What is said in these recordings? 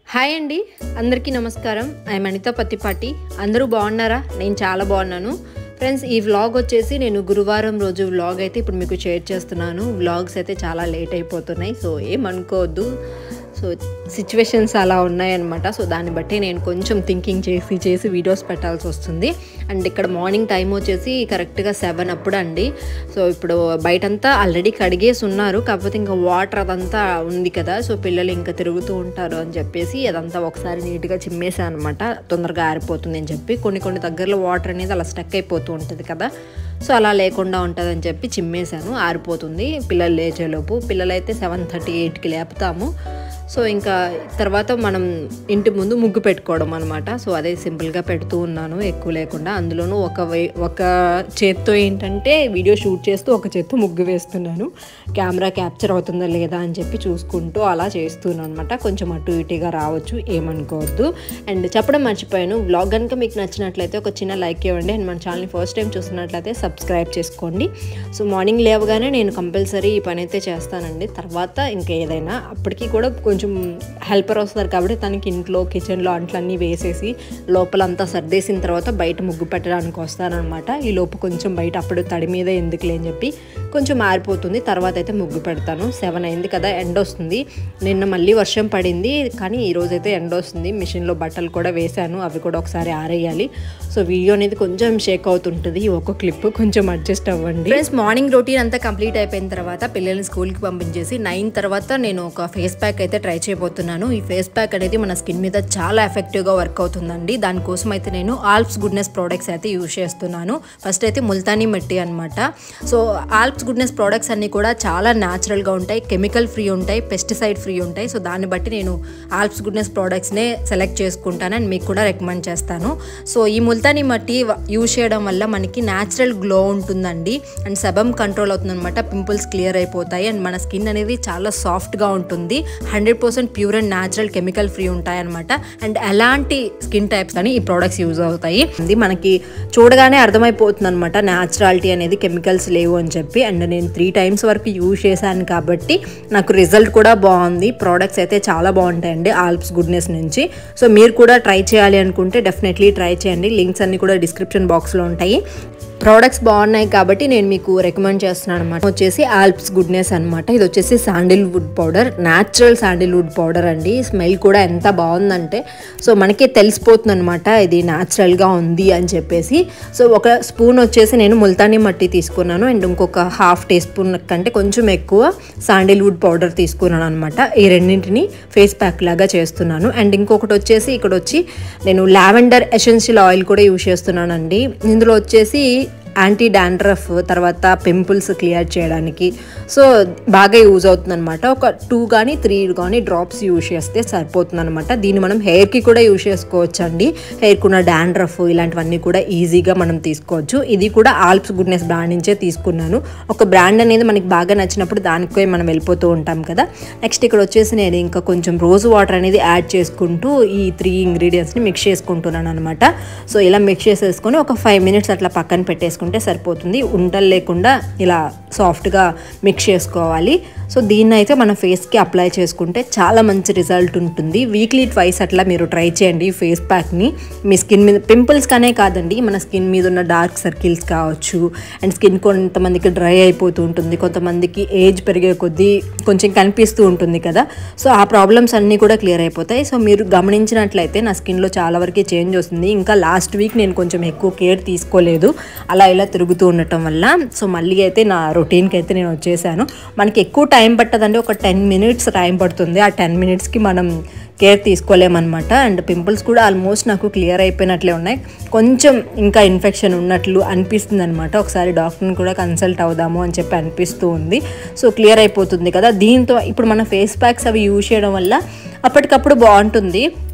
Hi అండి, అందరికీ నమస్కారం. ఐఎమ్ అనిత పత్తిపాటి. అందరూ బాగున్నారా? నేను చాలా బాగున్నాను ఫ్రెండ్స్. ఈ వ్లాగ్ వచ్చేసి నేను గురువారం రోజు వ్లాగ్ అయితే ఇప్పుడు మీకు షేర్ చేస్తున్నాను. వ్లాగ్స్ అయితే చాలా లేట్ అయిపోతున్నాయి, సో ఏమనుకోవద్దు. సో సిచ్యువేషన్స్ అలా ఉన్నాయన్నమాట. సో దాన్ని బట్టి నేను కొంచెం థింకింగ్ చేసి వీడియోస్ పెట్టాల్సి వస్తుంది. అండ్ ఇక్కడ మార్నింగ్ టైం వచ్చేసి కరెక్ట్గా 7 అప్పుడు అండి. సో ఇప్పుడు బయటంతా ఆల్రెడీ కడిగేసి ఉన్నారు, కాకపోతే ఇంకా వాటర్ అదంతా ఉంది కదా, సో పిల్లలు ఇంకా తిరుగుతూ ఉంటారు అని చెప్పేసి అదంతా ఒకసారి నీట్గా చిమ్మేసాను అనమాట. తొందరగా ఆరిపోతుంది అని చెప్పి కొన్ని దగ్గరలో వాటర్ అనేది అలా స్టక్ అయిపోతూ ఉంటుంది కదా, సో అలా లేకుండా ఉంటుందని చెప్పి చిమ్మేశాను. ఆరిపోతుంది పిల్లలు లేచేలోపు. పిల్లలైతే 7:38కి లేపుతాము. సో ఇంకా తర్వాత మనం ఇంటి ముందు ముగ్గు పెట్టుకోవడం అనమాట. సో అదే సింపుల్గా పెడుతూ ఉన్నాను, ఎక్కువ లేకుండా. అందులోనూ ఒక చేత్తో ఏంటంటే వీడియో షూట్ చేస్తూ ఒక చేత్తో ముగ్గు వేస్తున్నాను. కెమెరా క్యాప్చర్ అవుతుందా లేదా అని చెప్పి చూసుకుంటూ అలా చేస్తున్నాను అనమాట. కొంచెం అటు ఇటుగా రావచ్చు, ఏమనుకోవద్దు. అండ్ చెప్పడం మర్చిపోయాను, వ్లాగ్ కనుక మీకు నచ్చినట్లయితే ఒక చిన్న లైక్ ఇవ్వండి. అండ్ మన ఛానల్ని ఫస్ట్ టైం చూస్తున్నట్లయితే సబ్స్క్రైబ్ చేసుకోండి. సో మార్నింగ్ లేవగానే నేను కంపల్సరీ ఈ పని అయితే చేస్తానండి. తర్వాత ఇంకా ఏదైనా అప్పటికి కూడా కొంచెం హెల్పర్ వస్తారు కాబట్టి తనకి ఇంట్లో కిచెన్లో అంట్లన్నీ వేసేసి లోపలంతా సర్దేసిన తర్వాత బయట ముగ్గు పెట్టడానికి వస్తానమాట. ఈ లోపు కొంచెం బయట అప్పుడు తడి మీద ఎందుకులే అని చెప్పి కొంచెం ఆరిపోతుంది. తర్వాత అయితే ముగ్గు పెడతాను. 7 అయింది కదా, ఎండ వస్తుంది. నిన్న మళ్ళీ వర్షం పడింది, కానీ ఈరోజైతే ఎండ వస్తుంది. మిషన్లో బట్టలు కూడా వేశాను, అవి కూడా ఒకసారి ఆరేయాలి. సో వీడియో అనేది కొంచెం షేక్ అవుతుంటుంది, ఒక్క క్లిప్ కొంచెం అడ్జస్ట్ అవ్వండి ఫ్రెండ్స్. మార్నింగ్ రొటీన్ అంతా కంప్లీట్ అయిపోయిన తర్వాత పిల్లల్ని స్కూల్కి పంపించేసి 9 తర్వాత నేను ఒక ఫేస్ ప్యాక్ అయితే ట్రై చేయబోతున్నాను. ఈ ఫేస్ ప్యాక్ అనేది మన స్కిన్ మీద చాలా ఎఫెక్టివ్గా వర్క్ అవుతుందండి. దానికోసం అయితే నేను ఆల్ప్స్ గుడ్నెస్ ప్రోడక్ట్స్ అయితే యూజ్ చేస్తున్నాను. ఫస్ట్ అయితే ముల్తానీ మట్టి అనమాట. సో ఆల్ప్స్ గుడ్నెస్ ప్రోడక్ట్స్ అన్నీ కూడా చాలా న్యాచురల్గా ఉంటాయి, కెమికల్ ఫ్రీ ఉంటాయి, పెస్టిసైడ్ ఫ్రీ ఉంటాయి. సో దాన్ని బట్టి నేను ఆల్ప్స్ గుడ్నెస్ ప్రోడక్ట్స్నే సెలెక్ట్ చేసుకుంటాను అండ్ మీకు కూడా రికమెండ్ చేస్తాను. సో ఈ ముల్తానీ మట్టి యూజ్ చేయడం వల్ల మనకి న్యాచురల్ గ్లో ఉంటుందండి. అండ్ సెబమ్ కంట్రోల్ అవుతుంది అనమాట. పింపుల్స్ క్లియర్ అయిపోతాయి అండ్ మన స్కిన్ అనేది చాలా సాఫ్ట్గా ఉంటుంది. 100% pure and natural chemical free ఉంటాయి అనమాట. అండ్ ఎలాంటి స్కిన్ టైప్స్ కానీ ఈ ప్రోడక్ట్స్ యూజ్ అవుతాయి. ఇది మనకి చూడగానే అర్థమైపోతుంది అనమాట, న్యాచురాలిటీ అనేది, కెమికల్స్ లేవు అని చెప్పి. అండ్ నేను 3 times వరకు యూజ్ చేశాను కాబట్టి నాకు రిజల్ట్ కూడా బాగుంది. ప్రోడక్ట్స్ అయితే చాలా బాగుంటాయండి ఆల్ప్స్ గుడ్నెస్ నుంచి. సో మీరు కూడా ట్రై చేయాలి అనుకుంటే డెఫినెట్లీ ట్రై చేయండి. లింక్స్ అన్ని కూడా డిస్క్రిప్షన్ బాక్స్లో ఉంటాయి. ప్రోడక్ట్స్ బాగున్నాయి కాబట్టి నేను మీకు రికమెండ్ చేస్తున్నాను అనమాట. వచ్చేసి ఆల్ప్స్ గుడ్నెస్ అనమాట. ఇది వచ్చేసి sandalwood powder, natural sandalwood powder అండి. స్మెల్ కూడా ఎంత బాగుందంటే సో మనకి తెలిసిపోతుంది అనమాట ఇది న్యాచురల్గా ఉంది అని చెప్పేసి. సో ఒక స్పూన్ వచ్చేసి నేను ముల్తానీ మట్టి తీసుకున్నాను అండ్ ఇంకొక ½ teaspoon కంటే కొంచెం ఎక్కువ శాండిల్వుడ్ పౌడర్ తీసుకున్నాను అనమాట. ఈ రెండింటిని ఫేస్ ప్యాక్ లాగా చేస్తున్నాను. అండ్ ఇంకొకటి వచ్చేసి ఇక్కడ వచ్చి నేను లావెండర్ ఎసెన్షియల్ ఆయిల్ కూడా యూజ్ చేస్తున్నానండి. ఇందులో వచ్చేసి యాంటీ డాండ్రఫ్, తర్వాత పింపుల్స్ క్లియర్ చేయడానికి సో బాగా యూజ్ అవుతుంది అనమాట. ఒక 2 కానీ 3 కానీ డ్రాప్స్ యూజ్ చేస్తే సరిపోతుంది అనమాట. దీన్ని మనం హెయిర్కి కూడా యూజ్ చేసుకోవచ్చు అండి. హెయిర్కి ఉన్న డాండ్రఫ్ ఇలాంటివన్నీ కూడా ఈజీగా మనం తీసుకోవచ్చు. ఇది కూడా ఆల్ప్స్ గుడ్నెస్ బ్రాండ్ నుంచే తీసుకున్నాను. ఒక బ్రాండ్ అనేది మనకి బాగా నచ్చినప్పుడు దానికే మనం వెళ్ళిపోతూ ఉంటాం కదా. నెక్స్ట్ ఇక్కడ వచ్చేసి నేను ఇంకా కొంచెం రోజ్ వాటర్ అనేది యాడ్ చేసుకుంటూ ఈ 3 ingredientsని మిక్స్ చేసుకుంటున్నాను అనమాట. సో ఇలా మిక్స్ చేసేసుకొని ఒక 5 minutes అట్లా పక్కన పెట్టేసుకుంటే సరిపోతుంది. ఉండలు లేకుండా ఇలా సాఫ్ట్గా మిక్స్ చేసుకోవాలి. సో దీన్ని అయితే మన ఫేస్కి అప్లై చేసుకుంటే చాలా మంచి రిజల్ట్ ఉంటుంది. వీక్లీ 2 అట్లా మీరు ట్రై చేయండి ఈ ఫేస్ ప్యాక్ని. మీ స్కిన్ మీద పింపుల్స్ కానే కాదండి, మన స్కిన్ మీద ఉన్న డార్క్ సర్కిల్స్ కావచ్చు, అండ్ స్కిన్ కొంతమందికి డ్రై అయిపోతూ ఉంటుంది, కొంతమందికి ఏజ్ పెరిగే కొద్దీ కొంచెం కనిపిస్తూ ఉంటుంది కదా. సో ఆ ప్రాబ్లమ్స్ అన్నీ కూడా క్లియర్ అయిపోతాయి. సో మీరు గమనించినట్లయితే నా స్కిన్లో చాలా వరకు చేంజ్ వస్తుంది. ఇంకా లాస్ట్ వీక్ నేను కొంచెం ఎక్కువ కేర్ తీసుకోలేదు, అలా ఇలా తిరుగుతూ ఉండటం వల్ల. సో మళ్ళీ అయితే నా రొటీన్కి అయితే నేను వచ్చేసాను. మనకి ఎక్కువ టైం పట్టదండి, ఒక 10 minutes టైం పడుతుంది. ఆ 10 minutesకి మనం కేర్ తీసుకోలేమన్నమాట. అండ్ పింపుల్స్ కూడా ఆల్మోస్ట్ నాకు క్లియర్ అయిపోయినట్లే ఉన్నాయి. కొంచెం ఇంకా ఇన్ఫెక్షన్ ఉన్నట్లు అనిపిస్తుంది అనమాట. ఒకసారి డాక్టర్ని కూడా కన్సల్ట్ అవుదాము అని చెప్పి అనిపిస్తూ ఉంది. సో క్లియర్ అయిపోతుంది కదా. దీంతో ఇప్పుడు మన ఫేస్ ప్యాక్స్ అవి యూజ్ చేయడం వల్ల అప్పటికప్పుడు బాగుంటుంది.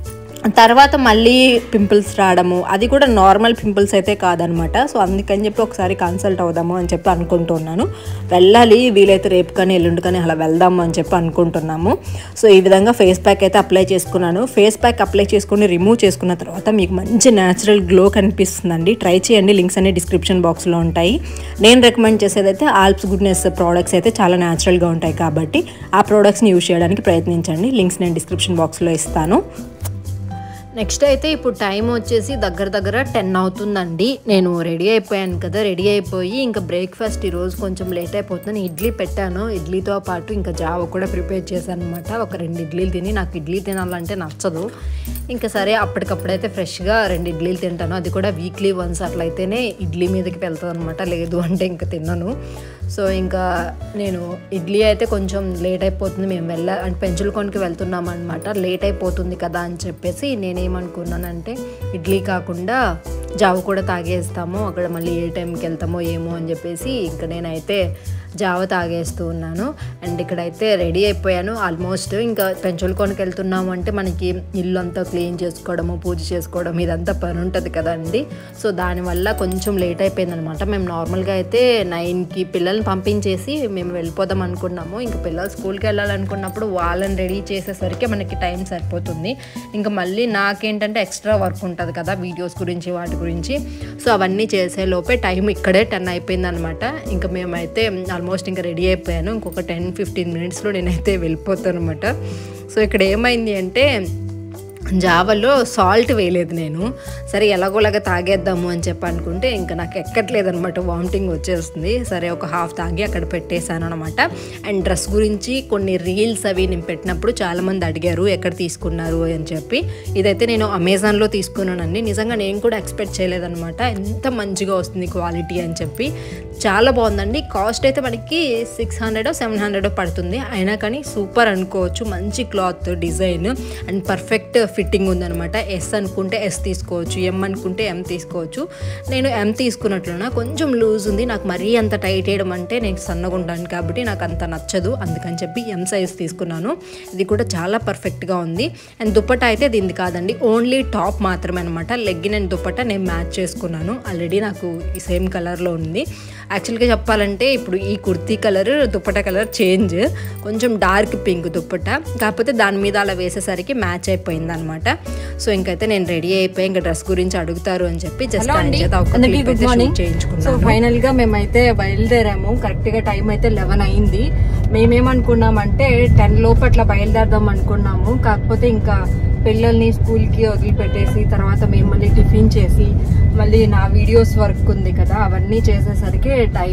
తర్వాత మళ్ళీ పింపుల్స్ రావడము, అది కూడా నార్మల్ పింపుల్స్ అయితే కాదనమాట. సో అందుకని చెప్పి ఒకసారి కన్సల్ట్ అవుదాము అని చెప్పి అనుకుంటున్నాను. వెళ్ళాలి, వీలైతే రేపు కానీ ఎల్లుండి కానీ అలా వెళ్దాము అని చెప్పి అనుకుంటున్నాము. సో ఈ విధంగా ఫేస్ ప్యాక్ అయితే అప్లై చేసుకున్నాను. ఫేస్ ప్యాక్ అప్లై చేసుకుని రిమూవ్ చేసుకున్న తర్వాత మీకు మంచి న్యాచురల్ గ్లో కనిపిస్తుందండి. ట్రై చేయండి, లింక్స్ అన్ని డిస్క్రిప్షన్ బాక్స్లో ఉంటాయి. నేను రికమెండ్ చేసేదైతే ఆల్ప్స్ గుడ్నెస్ ప్రోడక్ట్స్ అయితే చాలా న్యాచురల్గా ఉంటాయి కాబట్టి ఆ ప్రోడక్ట్స్ని యూజ్ చేయడానికి ప్రయత్నించండి. లింక్స్ నేను డిస్క్రిప్షన్ బాక్స్లో ఇస్తాను. నెక్స్ట్ అయితే ఇప్పుడు టైం వచ్చేసి దగ్గర 10 అవుతుందండి. నేను రెడీ అయిపోయాను కదా, రెడీ అయిపోయి ఇంకా బ్రేక్ఫాస్ట్ ఈరోజు కొంచెం లేట్ అయిపోతుంది. ఇడ్లీ పెట్టాను, ఇడ్లీతో పాటు ఇంకా జావ కూడా ప్రిపేర్ చేశాను అనమాట. ఒక 2 ఇడ్లీలు తిని, నాకు ఇడ్లీ తినాలంటే నచ్చదు. ఇంకా సరే అప్పటికప్పుడైతే ఫ్రెష్గా 2 ఇడ్లీలు తింటాను. అది కూడా వీక్లీ వన్స్ అట్లయితేనే ఇడ్లీ మీదకి వెళ్తుంది అనమాట, లేదు అంటే ఇంకా తిన్నాను. సో ఇంకా నేను ఇడ్లీ అయితే కొంచెం లేట్ అయిపోతుంది, మేము అంటే పెంచులకొనికి వెళ్తున్నాం అనమాట, లేట్ అయిపోతుంది కదా అని చెప్పేసి నేనేమనుకున్నానంటే ఇడ్లీ కాకుండా జావ కూడా తాగేస్తాము, అక్కడ మళ్ళీ ఏ టైంకి వెళ్తామో ఏమో అని చెప్పేసి ఇంకా నేనైతే జావ తాగేస్తూ ఉన్నాను. అండ్ ఇక్కడైతే రెడీ అయిపోయాను ఆల్మోస్ట్. ఇంకా పెంచులకొనికి వెళ్తున్నాము అంటే మనకి ఇల్లు అంతా క్లీన్ చేసుకోవడము, పూజ చేసుకోవడం ఇదంతా పని ఉంటుంది కదండి. సో దానివల్ల కొంచెం లేట్ అయిపోయింది అనమాట. మేము నార్మల్గా అయితే 9కి పిల్లల్ని పంపించేసి మేము వెళ్ళిపోదాం అనుకున్నాము. ఇంకా పిల్లలు స్కూల్కి వెళ్ళాలనుకున్నప్పుడు వాళ్ళని రెడీ చేసేసరికి మనకి టైం సరిపోతుంది. ఇంకా మళ్ళీ నాకేంటంటే ఎక్స్ట్రా వర్క్ ఉంటుంది కదా, వీడియోస్ గురించి వాటి గురించి. సో అవన్నీ చేసే లోపే టైం ఇక్కడే 10 అయిపోయింది అనమాట. ఇంకా మేమైతే ఆల్మోస్ట్ ఇంకా రెడీ అయిపోయాను. ఇంకొక 10-15 మినిట్స్లో నేనైతే వెళ్ళిపోతాను అనమాట. సో ఇక్కడ ఏమైంది అంటే జావలో సాల్ట్ వేయలేదు నేను. సరే ఎలాగోలాగా తాగేద్దాము అని చెప్పి అనుకుంటే ఇంకా నాకు ఎక్కట్లేదు అనమాట, వామిటింగ్ వచ్చేస్తుంది. సరే ఒక హాఫ్ తాగి అక్కడ పెట్టేశాను అనమాట. అండ్ డ్రెస్ గురించి కొన్ని రీల్స్ అవి నేను పెట్టినప్పుడు చాలామంది అడిగారు ఎక్కడ తీసుకున్నారు అని చెప్పి. ఇదైతే నేను అమెజాన్లో తీసుకున్నానండి. నిజంగా నేను కూడా ఎక్స్పెక్ట్ చేయలేదన్నమాట ఎంత మంచిగా వస్తుంది క్వాలిటీ అని చెప్పి. చాలా బాగుందండి. కాస్ట్ అయితే మనకి 600-700 పడుతుంది, అయినా కానీ సూపర్ అనుకోవచ్చు. మంచి cloth, design and perfect fitting ఉందనమాట. ఎస్ అనుకుంటే ఎస్ తీసుకోవచ్చు, ఎం అనుకుంటే ఎం తీసుకోవచ్చు. నేను ఎం తీసుకున్నట్లున్నా, కొంచెం లూజ్ ఉంది. నాకు మరీ అంత టైట్ వేయడం అంటే నేను సన్నగా ఉంటాను కాబట్టి నాకు అంత నచ్చదు, అందుకని చెప్పి ఎం సైజ్ తీసుకున్నాను. ఇది కూడా చాలా పర్ఫెక్ట్గా ఉంది. అండ్ దుపట్టా అయితే దీనిది కాదండి, ఓన్లీ టాప్ మాత్రమే అనమాట. లెగ్గిన్ అండ్ దుపట్టా నేను మ్యాచ్ చేసుకున్నాను. ఆల్రెడీ నాకు ఈ సేమ్ కలర్లో ఉంది. యాక్చువల్గా చెప్పాలంటే ఇప్పుడు ఈ kurti colour, dupatta colour change, కొంచెం డార్క్ పింక్ దుపట్టా, కాకపోతే దాని మీద అలా వేసేసరికి మ్యాచ్ అయిపోయింది అనమాట. సో ఇంకైతే నేను రెడీ అయిపోయి ఇంకా డ్రెస్ గురించి అడుగుతారు అని చెప్పి జస్ట్ చేయించుకున్నాను. సో ఫైనల్ గా మేమైతే బయలుదేరాము. కరెక్ట్ గా టైం అయితే 11 అయింది. మేమేమనుకున్నామంటే 10 లోపట్ల బయలుదేరదాం అనుకున్నాము. కాకపోతే ఇంకా పిల్లల్ని స్కూల్కి వదిలిపెట్టేసి తర్వాత మేము మళ్ళీ టిఫిన్ చేసి మళ్ళీ నా వీడియోస్ వర్క్ ఉంది కదా, అవన్నీ చేసేసరికి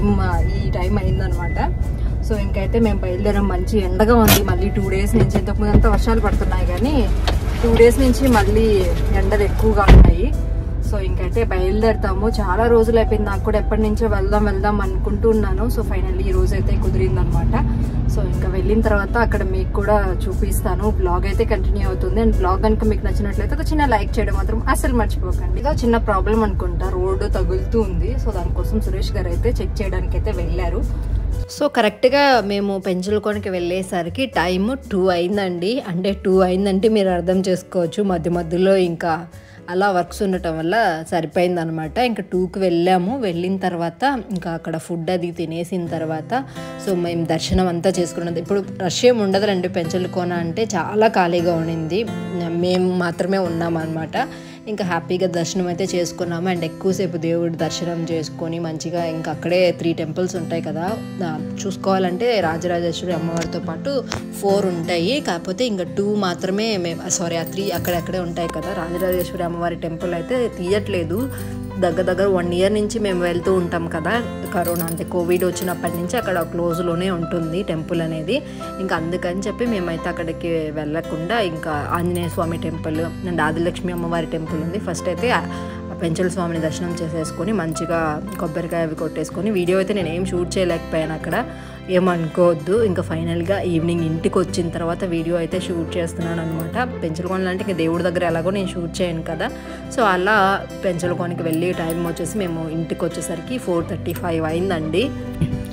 ఈ టైం అయిందనమాట. సో ఇంకైతే మేము బయలుదేరాం. మంచి ఎండగా ఉంది మళ్ళీ 2 డేస్ నుంచి. ఇంతకుముందు అంతా వర్షాలు పడుతున్నాయి కానీ 2 డేస్ నుంచి మళ్ళీ ఎండలు ఎక్కువగా ఉన్నాయి. సో ఇంకైతే బయలుదేరుతాము. చాలా రోజులు అయిపోయింది నాకు కూడా, ఎప్పటి నుంచో వెళ్దాం అనుకుంటున్నాను. సో ఫైనల్లీ ఈ రోజు అయితే కుదిరిందనమాట. సో ఇంకా వెళ్ళిన తర్వాత అక్కడ మీకు కూడా చూపిస్తాను. బ్లాగ్ అయితే కంటిన్యూ అవుతుంది. అండ్ బ్లాగ్ కనుక మీకు నచ్చినట్లయితే ఒక చిన్న లైక్ చేయడం మాత్రం అసలు మర్చిపోకండి. ఇదో చిన్న ప్రాబ్లం అనుకుంటా, రోడ్డు తగులుతూ ఉంది. సో దానికోసం సురేష్ గారు అయితే చెక్ చేయడానికి అయితే వెళ్ళారు. సో కరెక్ట్గా మేము పెంచులకొనికి వెళ్ళేసరికి టైము 2 అయిందండి. అంటే 2 అయిందంటే మీరు అర్థం చేసుకోవచ్చు, మధ్యలో ఇంకా అలా వర్క్స్ ఉండటం వల్ల సరిపోయిందనమాట. ఇంకా 2కి వెళ్ళాము. వెళ్ళిన తర్వాత ఇంకా అక్కడ ఫుడ్ అది తినేసిన తర్వాత సో మేము దర్శనం అంతా చేసుకున్నది. ఇప్పుడు రష్ ఏమి ఉండదులండి, పెంచులకోన అంటే చాలా ఖాళీగా ఉండింది, మేము మాత్రమే ఉన్నామన్నమాట. ఇంకా హ్యాపీగా దర్శనం అయితే చేసుకున్నాము. అండ్ ఎక్కువసేపు దేవుడి దర్శనం చేసుకొని మంచిగా ఇంకా అక్కడే 3 టెంపుల్స్ ఉంటాయి కదా, చూసుకోవాలంటే రాజరాజేశ్వరి అమ్మవారితో పాటు 4 ఉంటాయి. కాకపోతే ఇంకా 2 మాత్రమే ఆ 3 అక్కడక్కడే ఉంటాయి కదా. రాజరాజేశ్వరి అమ్మవారి టెంపుల్ అయితే తీయట్లేదు. దగ్గర 1 ఇయర్ నుంచి మేము వెళ్తూ ఉంటాం కదా, కరోనా అంటే కోవిడ్ వచ్చినప్పటి నుంచి అక్కడ క్లోజ్లోనే ఉంటుంది టెంపుల్ అనేది. ఇంకా అందుకని చెప్పి మేమైతే అక్కడికి వెళ్ళకుండా ఇంకా ఆంజనేయ స్వామి టెంపుల్ అండ్ ఆదిలక్ష్మి అమ్మవారి టెంపుల్ ఉంది. ఫస్ట్ అయితే పెంచల స్వామిని దర్శనం చేసేసుకొని మంచిగా కొబ్బరికాయ అవి కొట్టేసుకొని, వీడియో అయితే నేను ఏం షూట్ చేయలేకపోయాను అక్కడ, ఏమనుకోవద్దు. ఇంకా ఫైనల్గా ఈవినింగ్ ఇంటికి వచ్చిన తర్వాత వీడియో అయితే షూట్ చేస్తున్నాను అనమాట. పెంచలకోన అంటే ఇంకా దేవుడి దగ్గర ఎలాగో నేను షూట్ చేయను కదా. సో అలా పెంచలకోనకి వెళ్ళి టైం వచ్చేసి మేము ఇంటికి వచ్చేసరికి 4:35 అయిందండి.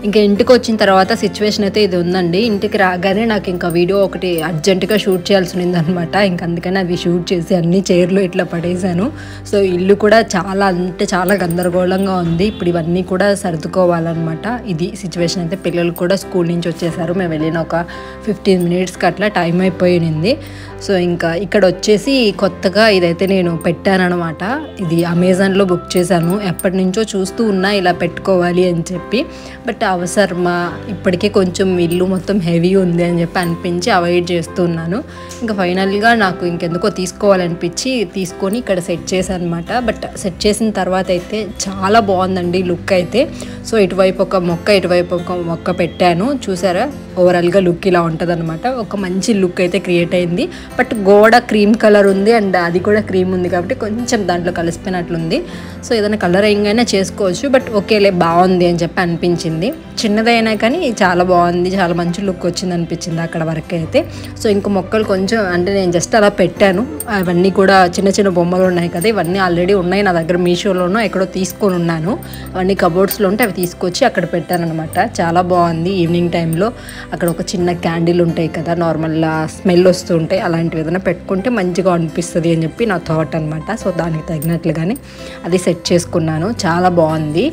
ఇంకా ఇంటికి వచ్చిన తర్వాత సిచ్యువేషన్ అయితే ఇది ఉందండి. ఇంటికి రాగానే నాకు ఇంకా వీడియో ఒకటి అర్జెంటుగా షూట్ చేయాల్సి ఉందనమాట. ఇంక అందుకని అవి షూట్ చేసి అన్ని చైర్లు ఇట్లా పడేసాను. సో ఇల్లు కూడా చాలా అంటే చాలా గందరగోళంగా ఉంది. ఇప్పుడు ఇవన్నీ కూడా సర్దుకోవాలన్నమాట. ఇది సిచ్యువేషన్ అయితే. పిల్లలు కూడా స్కూల్ నుంచి వచ్చేసారు. మేము వెళ్ళిన ఒక 15 మినిట్స్కి అట్లా టైం అయిపోయింది. సో ఇంకా ఇక్కడ వచ్చేసి కొత్తగా ఇదైతే నేను పెట్టానమాట. ఇది అమెజాన్లో బుక్ చేశాను. ఎప్పటి నుంచో చూస్తూ ఉన్నా ఇలా పెట్టుకోవాలి అని చెప్పి. బట్ అవసరమా, ఇప్పటికే కొంచెం ఇల్లు మొత్తం హెవీ ఉంది అని చెప్పి అనిపించి అవాయిడ్ చేస్తూ ఉన్నాను. ఇంకా ఫైనల్గా నాకు ఇంకెందుకో తీసుకోవాలనిపించి తీసుకొని ఇక్కడ సెట్ చేశాను అనమాట. బట్ సెట్ చేసిన తర్వాత అయితే చాలా బాగుందండి లుక్ అయితే. సో ఇటువైపు ఒక మొక్క, ఇటువైపు ఒక మొక్క పెట్టాను. చూసారా, ఓవరాల్గా లుక్ ఇలా ఉంటుంది అనమాట. ఒక మంచి లుక్ అయితే క్రియేట్ అయింది. బట్ గోడ క్రీమ్ కలర్ ఉంది అండ్ అది కూడా క్రీమ్ ఉంది కాబట్టి కొంచెం దాంట్లో కలిసిపోయినట్లుంది. సో ఏదైనా కలర్ అయినా చేసుకోవచ్చు. బట్ ఓకేలే, బాగుంది అని చెప్పి అనిపించింది. చిన్నదైనా కానీ చాలా బాగుంది, చాలా మంచి లుక్ వచ్చింది అనిపించింది అక్కడ వరకు అయితే. సో ఇంకో మొక్కలు కొంచెం అంటే నేను జస్ట్ అలా పెట్టాను. అవన్నీ కూడా చిన్న చిన్న బొమ్మలు ఉన్నాయి కదా, ఇవన్నీ ఆల్రెడీ ఉన్నాయి నా దగ్గర. మీషోలోనో ఎక్కడో తీసుకొని ఉన్నాను. అవన్నీ కబోర్డ్స్లో ఉంటే అవి తీసుకొచ్చి అక్కడ పెట్టాను అనమాట. చాలా బాగుంది. ఈవినింగ్ టైంలో అక్కడ ఒక చిన్న క్యాండిల్ ఉంటాయి కదా, నార్మల్ స్మెల్ వస్తూ ఉంటాయి, అలాంటివి ఏదైనా పెట్టుకుంటే మంచిగా అనిపిస్తుంది అని చెప్పి నా థాట్ అనమాట. సో దానికి తగినట్లుగానే అది సెట్ చేసుకున్నాను. చాలా బాగుంది.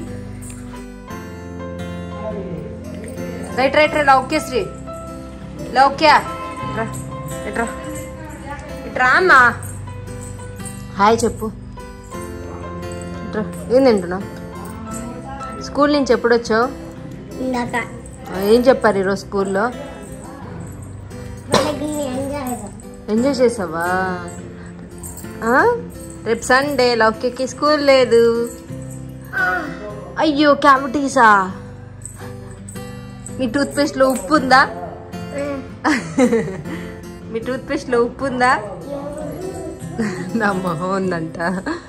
Right right right Loukya Sri Loukya ఇట్రా ఇట్రా అమ్మా. హాయ్ చెప్పు. ఇట్రా. ఏం తింటున్నావు? స్కూల్ నుంచి ఎప్పుడు వచ్చావు? ఏం చెప్పారు ఈరోజు స్కూల్లో? ఎంజాయ్ చేసావా? రేపు సండే, లౌక్యకి స్కూల్ లేదు. అయ్యో, క్యావిటీసా? మీ టూత్పేస్ట్లో ఉప్పు ఉందా? మీ టూత్పేస్ట్లో ఉప్పు ఉందా? నా మొహం ఉందంట.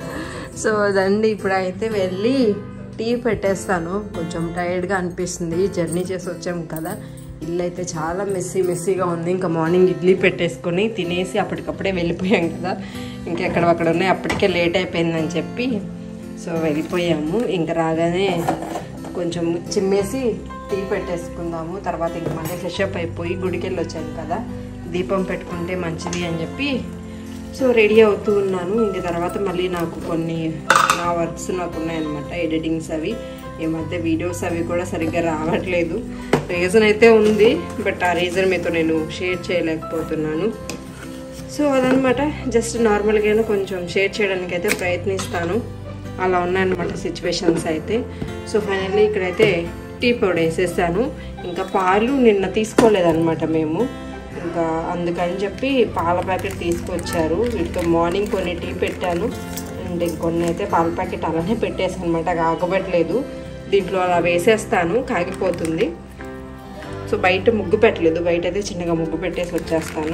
సో అదండి, ఇప్పుడైతే వెళ్ళి టీ పెట్టేస్తాను. కొంచెం టైర్డ్గా అనిపిస్తుంది, జర్నీ చేసి వచ్చాము కదా. ఇల్లు అయితే చాలా మెస్సీగా ఉంది. ఇంకా మార్నింగ్ ఇడ్లీ పెట్టేసుకొని తినేసి అప్పటికప్పుడే వెళ్ళిపోయాం కదా. ఇంకెక్కడ అక్కడ ఉన్నాయి, అప్పటికే లేట్ అయిపోయిందని చెప్పి సో వెళ్ళిపోయాము. ఇంకా రాగానే కొంచెం చిమ్మేసి టీ పెట్టేసుకుందాము. తర్వాత ఇంక మళ్ళీ ఫ్రెష్ అప్ అయిపోయి గుడికి వెళ్ళి వచ్చాను కదా, దీపం పెట్టుకుంటే మంచిది అని చెప్పి సో రెడీ అవుతూ ఉన్నాను. ఇంక తర్వాత మళ్ళీ నాకు కొన్ని నా వర్క్స్ నాకు ఉన్నాయన్నమాట, ఎడిటింగ్స్ అవి. ఈ మధ్య వీడియోస్ అవి కూడా సరిగ్గా రావట్లేదు. రీజన్ అయితే ఉంది, బట్ ఆ రీజన్ మీతో నేను షేర్ చేయలేకపోతున్నాను. సో అదనమాట, జస్ట్ నార్మల్గానే కొంచెం షేర్ చేయడానికి అయితే ప్రయత్నిస్తాను. అలా ఉన్నాయన్నమాట సిచ్యువేషన్స్ అయితే. సో ఫైనల్లీ ఇక్కడైతే టీ పౌడర్ వేసేసాను. ఇంకా పాలు నిన్న తీసుకోలేదన్నమాట మేము, ఇంకా అందుకని చెప్పి పాల ప్యాకెట్ తీసుకొచ్చారు. వీటితో మార్నింగ్ కొన్ని టీ పెట్టాను అండ్ ఇంకొన్ని అయితే పాల ప్యాకెట్ అలానే పెట్టేసాను అనమాట, కాగబెట్టలేదు. దీంట్లో అలా వేసేస్తాను, కాగిపోతుంది. సో బయట ముగ్గు పెట్టలేదు, బయట అయితే చిన్నగా ముగ్గు పెట్టేసి వచ్చేస్తాను.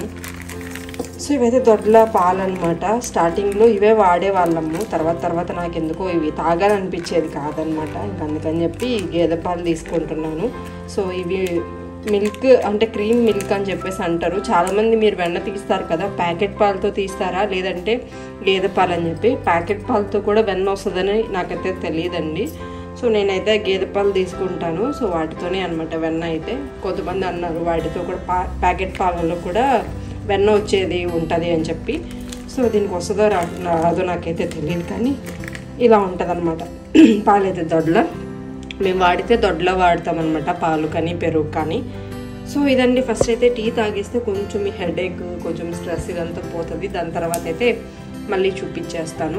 సో ఇవైతే దొడ్ల పాలు అనమాట. స్టార్టింగ్లో ఇవే వాడేవాళ్ళము, తర్వాత నాకు ఎందుకో ఇవి తాగాలనిపించేది కాదనమాట. ఇంక అందుకని చెప్పి గేదె పాలు తీసుకుంటున్నాను. సో ఇవి మిల్క్ అంటే క్రీమ్ మిల్క్ అని చెప్పేసి అంటారు చాలామంది. మీరు వెన్న తీస్తారు కదా, ప్యాకెట్ పాలతో తీస్తారా లేదంటే గేదె పాలు అని చెప్పి. ప్యాకెట్ పాలతో కూడా వెన్న వస్తుందని నాకైతే తెలియదండి. సో నేనైతే గేదె పాలు తీసుకుంటాను. సో వాటితోనే అనమాట వెన్న అయితే. కొంతమంది అన్నారు వాటితో కూడా ప్యాకెట్ పాలలో కూడా వెన్న వచ్చేది ఉంటుంది అని చెప్పి. సో దీనికి వస్తుందో రాదో నాకైతే తెలియదు, కానీ ఇలా ఉంటుంది అనమాట. పాలైతే దొడ్ల మేము వాడితే దొడ్లో వాడతామన్నమాట, పాలు కానీ పెరుగు కానీ. సో ఇదండి, ఫస్ట్ అయితే టీ తాగేస్తే కొంచెం ఈ హెడేక్, కొంచెం స్ట్రెస్ ఇదంతా పోతుంది. దాని తర్వాత అయితే మళ్ళీ చూపించేస్తాను.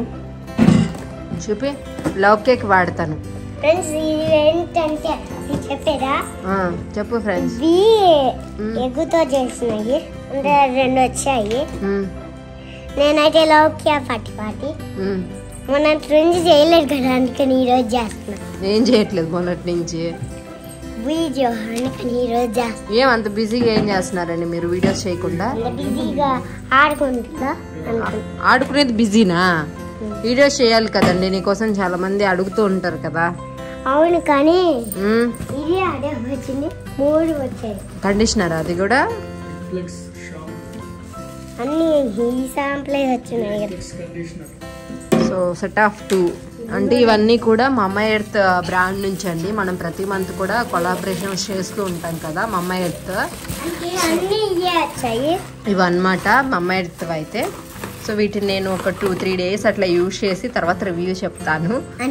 చూపి లౌక్యకి వాడతాను. ఫ్రెండ్స్ ఏంటంటే చెప్పేదా? చెప్పు ఫ్రెండ్స్. ఎగ్గుతో చేసినాయి అంటే 2 వచ్చాయి. నేనైతే లౌక్య పాటి మొన్నటి నుంచి చేయలేదు కదా, అందుకని ఈరోజు చేస్తున్నా. ఏం చేయట్లేదు మొన్నటి నుంచి వీడియో, అందుకని ఈరోజు చేస్తున్నా. ఏమంత బిజీగా ఏం చేస్తున్నారండి మీరు వీడియోస్ చేయకుండా? బిజీగా ఆడుకుంటుందా? ఆడుకునేది బిజీనా? వీడియోస్ చేయాలి కదండి, నీకోసం చాలా మంది అడుగుతూ ఉంటారు కదా. అవును, కానీ ఇది అదే వచ్చింది, 3 వచ్చాయి. కండిషనర్ అది కూడా అన్ని ఈ శాంపులే వచ్చినాయి. సో సెట్ ఆఫ్ 2 అంటే ఇవన్నీ కూడా మమ్మ ఎర్త్ బ్రాండ్ నుంచి అండి. మనం ప్రతి మంత్ కూడా కొలాబరేషన్ చేస్తూ ఉంటాం కదా మమ్మ ఎర్త్. ఇవన్నమాట మమ్మ ఎర్త్ అయితే. సో వీటిని నేను ఒక 2-3 days అట్లా యూజ్ చేసి తర్వాత రివ్యూ చెప్తాను.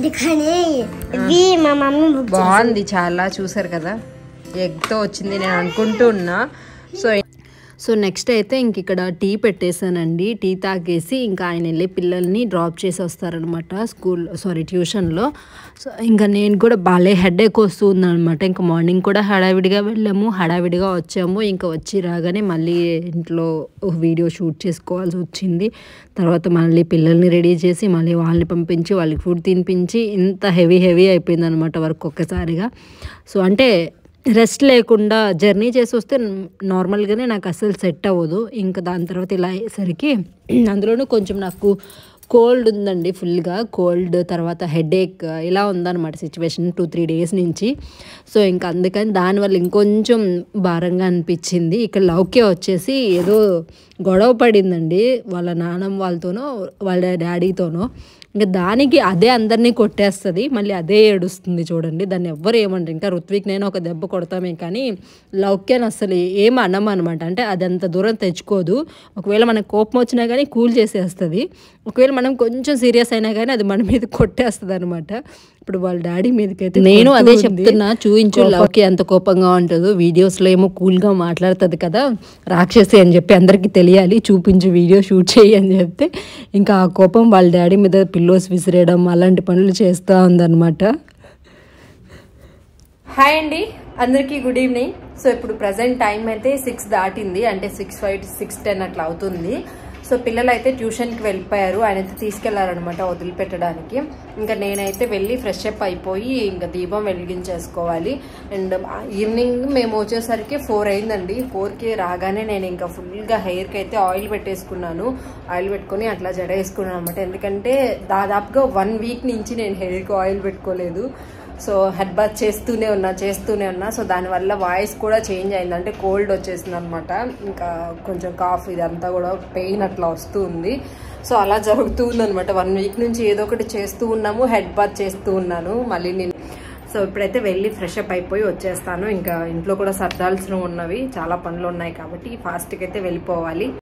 బాగుంది చాలా, చూసారు కదా ఎగ్తో వచ్చింది నేను అనుకుంటూ ఉన్నా. సో నెక్స్ట్ అయితే ఇంక ఇక్కడ టీ పెట్టేశానండి. టీ తాగేసి ఇంకా ఆయన వెళ్ళి పిల్లల్ని డ్రాప్ చేసి వస్తారనమాట ట్యూషన్లో. సో ఇంకా నేను కూడా బాగా హెడేక్ వస్తూ ఉందనమాట. ఇంకా మార్నింగ్ కూడా హడావిడిగా వెళ్ళాము, హడావిడిగా వచ్చాము. ఇంకా వచ్చి రాగానే మళ్ళీ ఇంట్లో వీడియో షూట్ చేసుకోవాల్సి వచ్చింది. తర్వాత మళ్ళీ పిల్లల్ని రెడీ చేసి మళ్ళీ వాళ్ళని పంపించి వాళ్ళకి ఫుడ్ తినిపించి ఇంత హెవీ అయిపోయింది అనమాట వర్క్ ఒక్కసారిగా. సో అంటే రెస్ట్ లేకుండా జర్నీ చేసి వస్తే నార్మల్గానే నాకు అసలు సెట్ అవ్వదు. ఇంకా దాని తర్వాత ఇలా అయ్యేసరికి అందులోనూ కొంచెం నాకు కోల్డ్ ఉందండి, ఫుల్గా కోల్డ్, తర్వాత హెడేక్ ఇలా ఉందన్నమాట సిచ్యువేషన్ 2-3 days నుంచి. సో ఇంకా అందుకని దానివల్ల ఇంకొంచెం భారంగా అనిపించింది. ఇక్కడ లౌక్య వచ్చేసి ఏదో గొడవ పడిందండి వాళ్ళ నాన్నమ్మ వాళ్ళతోనో వాళ్ళ డాడీతోనో. ఇంకా దానికి అదే అందరినీ కొట్టేస్తుంది, మళ్ళీ అదే ఏడుస్తుంది చూడండి. దాన్ని ఎవ్వరు ఏమంటారు. ఇంకా ఋత్విక్ నేను ఒక దెబ్బ కొడతామే కానీ లౌక్యాన్ని అసలు ఏం అన్నం అనమాట. అంటే అది అంత దూరం తెచ్చుకోదు. ఒకవేళ మనకు కోపం వచ్చినా కానీ కూల్ చేసేస్తుంది. ఒకవేళ మనం కొంచెం సీరియస్ అయినా కానీ అది మన మీద కొట్టేస్తుంది అనమాట. ఇప్పుడు వాళ్ళ డాడీ మీదకైతే నేను అదే చెప్తున్నా, చూయించు లౌక్య ఎంత కోపంగా ఉంటుందో. వీడియోస్లో ఏమో కూల్గా మాట్లాడుతుంది కదా రాక్షసి అని చెప్పి అందరికీ తెలియాలి, చూపించు వీడియో షూట్ చేయి అని చెప్తే ఇంకా ఆ కోపం వాళ్ళ డాడీ మీద పిల్లోస్ విసిరేయడం అలాంటి పనులు చేస్తూ ఉందన్నమాట. హాయ్ అండి అందరికీ, గుడ్ ఈవినింగ్. సో ఇప్పుడు ప్రజెంట్ టైం అయితే 6 దాటింది, అంటే 6:05 6:10 అట్లా అవుతుంది. సో పిల్లలు అయితే ట్యూషన్కి వెళ్ళిపోయారు, ఆయన అయితే తీసుకెళ్లారనమాట వదిలిపెట్టడానికి. ఇంకా నేనైతే వెళ్ళి ఫ్రెష్ అప్ అయిపోయి ఇంకా దీపం వెలిగించేసుకోవాలి. అండ్ ఈవినింగ్ మేము వచ్చేసరికి 4 అయిందండి. 4కి రాగానే నేను ఇంకా ఫుల్గా హెయిర్కి అయితే ఆయిల్ పెట్టేసుకున్నాను. ఆయిల్ పెట్టుకుని అట్లా జడ వేసుకున్నాను అనమాట. ఎందుకంటే దాదాపుగా 1 week నుంచి నేను హెయిర్కి ఆయిల్ పెట్టుకోలేదు. సో హెడ్ బాత్ చేస్తూనే ఉన్నా. సో దానివల్ల వాయిస్ కూడా చేంజ్ అయింది, అంటే కోల్డ్ వచ్చేసింది అనమాట. ఇంకా కొంచెం కాఫ్ ఇదంతా కూడా పెయిన్ అట్లా వస్తూ ఉంది. సో అలా జరుగుతూ ఉందనమాట. 1 week నుంచి ఏదో ఒకటి చేస్తూ ఉన్నాము, హెడ్ బాత్ చేస్తూ ఉన్నాను మళ్ళీ నేను. సో ఇప్పుడైతే వెళ్ళి ఫ్రెష్ అప్ అయిపోయి వచ్చేస్తాను. ఇంకా ఇంట్లో కూడా సర్దాల్సిన ఉన్నవి చాలా పనులు ఉన్నాయి కాబట్టి ఫాస్ట్గా అయితే వెళ్ళిపోవాలి.